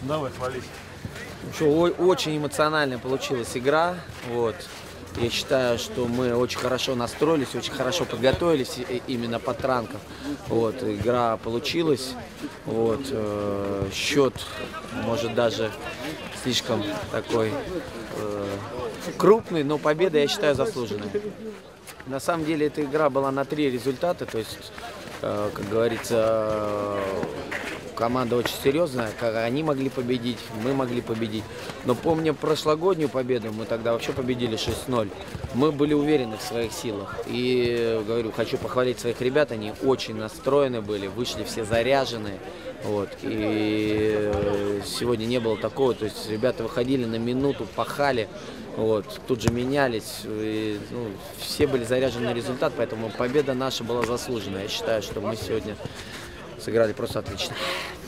Давай, хвались. Очень эмоциональная получилась игра. Вот. Я считаю, что мы очень хорошо настроились, очень хорошо подготовились именно под Транков. Вот. Игра получилась. Вот. Счет, может, даже слишком такой крупный, но победа, я считаю, заслуженная. На самом деле эта игра была на 3 результата, то есть, как говорится, команда очень серьезная, они могли победить, мы могли победить. Но помню прошлогоднюю победу, мы тогда вообще победили 6-0. Мы были уверены в своих силах. И, говорю, хочу похвалить своих ребят, они очень настроены были, вышли все заряженные. Вот. И сегодня не было такого, то есть ребята выходили на минуту, пахали, вот, тут же менялись, и, все были заряжены на результат, поэтому победа наша была заслуженная. Я считаю, что мы сегодня сыграли просто отлично.